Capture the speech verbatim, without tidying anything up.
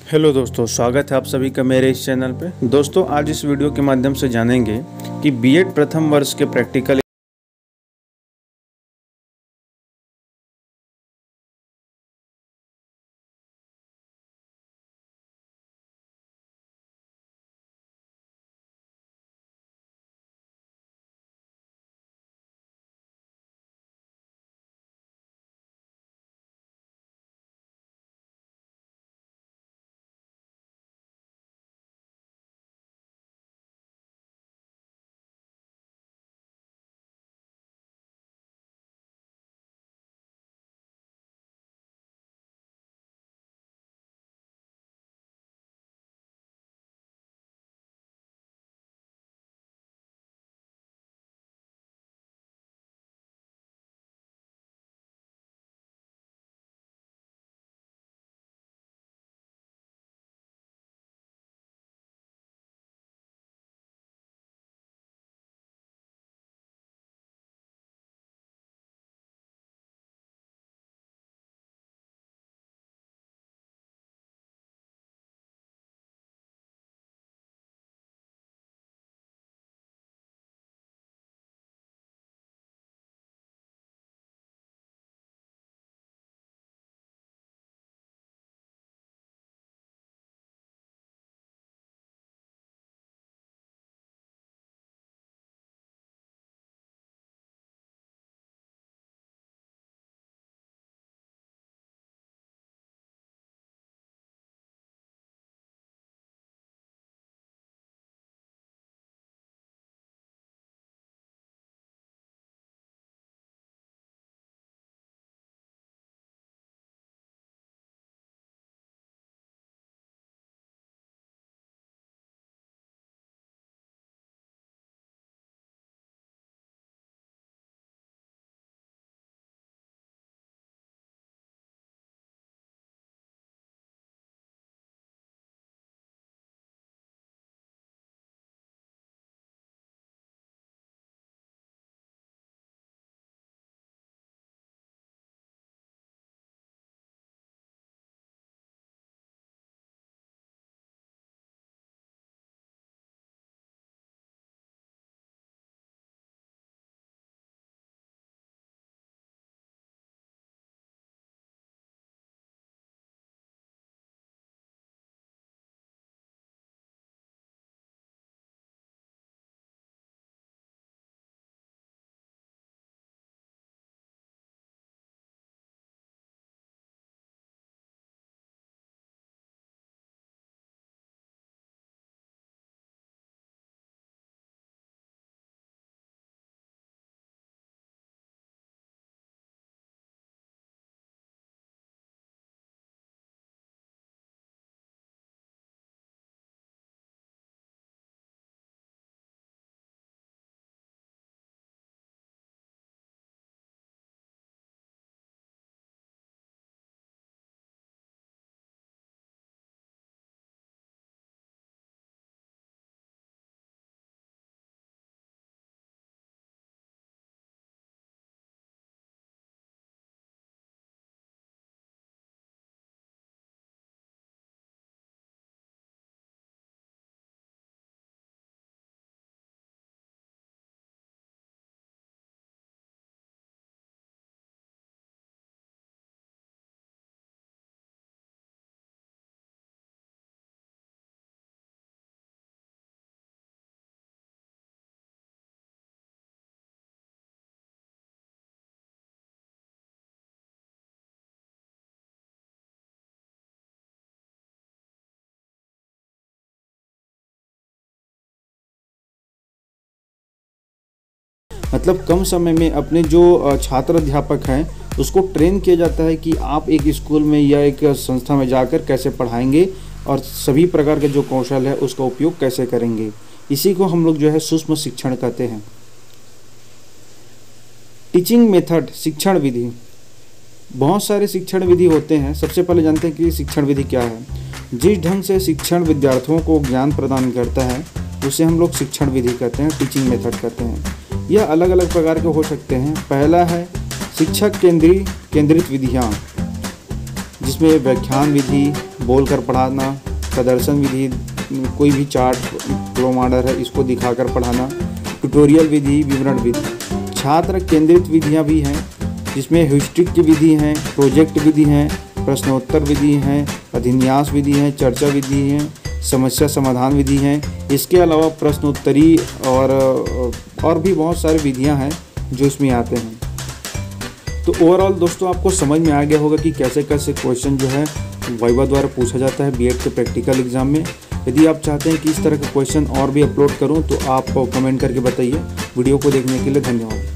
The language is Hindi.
हेलो दोस्तों, स्वागत है आप सभी का मेरे इस चैनल पे। दोस्तों, आज इस वीडियो के माध्यम से जानेंगे कि बीएड प्रथम वर्ष के प्रैक्टिकल मतलब कम समय में अपने जो छात्र अध्यापक हैं उसको ट्रेन किया जाता है कि आप एक स्कूल में या एक संस्था में जाकर कैसे पढ़ाएंगे और सभी प्रकार के जो कौशल है उसका उपयोग कैसे करेंगे। इसी को हम लोग जो है सूक्ष्म शिक्षण कहते हैं। टीचिंग मेथड, शिक्षण विधि। बहुत सारे शिक्षण विधि होते हैं। सबसे पहले जानते हैं कि शिक्षण विधि क्या है। जिस ढंग से शिक्षण विद्यार्थियों को ज्ञान प्रदान करता है उसे हम लोग शिक्षण विधि कहते हैं, टीचिंग मेथड कहते हैं। यह अलग अलग प्रकार के हो सकते हैं। पहला है शिक्षक केंद्रीय केंद्रित विधियाँ, जिसमें व्याख्यान विधि, बोलकर पढ़ाना, प्रदर्शन विधि, कोई भी चार्ट फ्लो मॉडल है इसको दिखाकर पढ़ाना, ट्यूटोरियल विधि, विवरण विधि। छात्र केंद्रित विधियाँ भी हैं जिसमें ह्यूरिस्टिक की विधि हैं, प्रोजेक्ट विधि हैं, प्रश्नोत्तर विधि हैं, अधिन्यास विधि हैं, चर्चा विधि हैं, समस्या समाधान विधि हैं। इसके अलावा प्रश्नोत्तरी और और भी बहुत सारी विधियां हैं जो इसमें आते हैं। तो ओवरऑल दोस्तों आपको समझ में आ गया होगा कि कैसे कैसे क्वेश्चन जो है वाइवा द्वारा पूछा जाता है बीएड के प्रैक्टिकल एग्जाम में। यदि आप चाहते हैं कि इस तरह के क्वेश्चन और भी अपलोड करूं तो आप कमेंट करके बताइए। वीडियो को देखने के लिए धन्यवाद।